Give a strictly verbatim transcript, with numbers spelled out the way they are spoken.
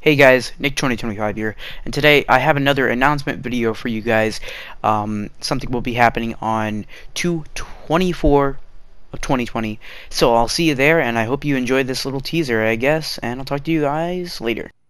Hey guys, Nick twenty twenty-five here, and today I have another announcement video for you guys. Um, something will be happening on two twenty-four of twenty twenty. So I'll see you there, and I hope you enjoyed this little teaser, I guess, and I'll talk to you guys later.